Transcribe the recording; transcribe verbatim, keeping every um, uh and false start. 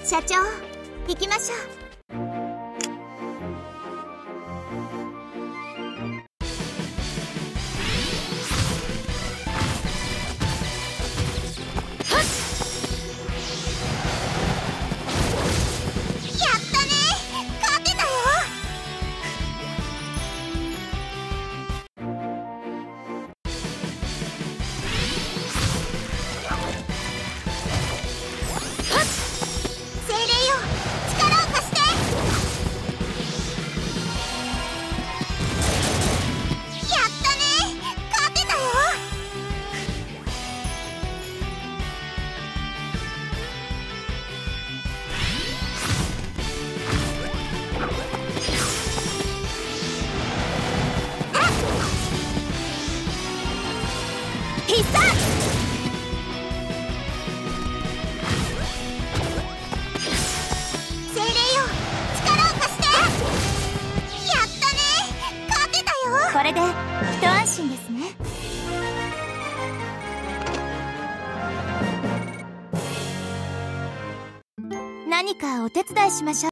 社長、行きましょう。必殺！精霊よ、力を貸して。やったね、勝てたよ。これで一安心ですね。何かお手伝いしましょう。